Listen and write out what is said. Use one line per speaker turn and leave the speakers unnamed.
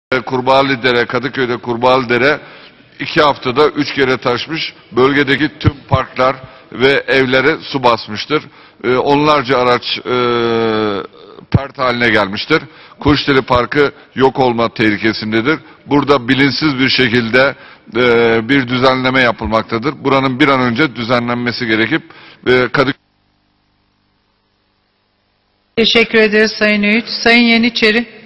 Kurbağalıdere, Kadıköy'de Kurbağalıdere 2 haftada 3 kere taşmış. Bölgedeki tüm parklar ve evlere su basmıştır. Onlarca araç pert haline gelmiştir. Kuşdere Parkı yok olma tehlikesindedir. Burada bilinçsiz bir şekilde bir düzenleme yapılmaktadır. Buranın bir an önce düzenlenmesi gerekip Kadıköy...
Teşekkür ederiz Sayın Öğüt. Sayın Yeniçeri.